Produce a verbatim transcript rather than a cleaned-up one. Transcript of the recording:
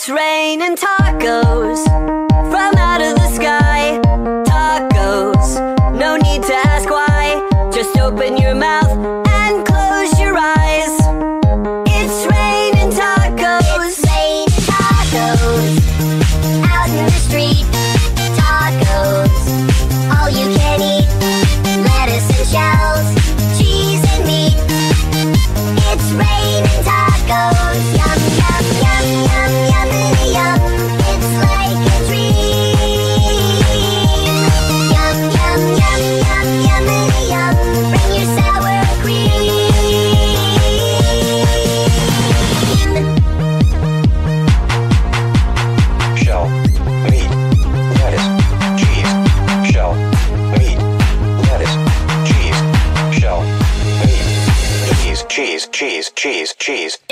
It's raining tacos from out of the sky. Tacos, no need to ask why. Just open your mouth and close your eyes. It's raining tacos. It's raining tacos out in the street. Tacos, all you can eat. Lettuce and shells, cheese and meat. It's raining tacos. Yum, yum, yum, yum, yummity yum. It's like a dream. Yum, yum, yum, yum, yummity yum. Bring your sour cream. Shell, meat, lettuce, cheese. Shell, meat, lettuce, cheese. Shell, meat, cheese, cheese, cheese, cheese, cheese.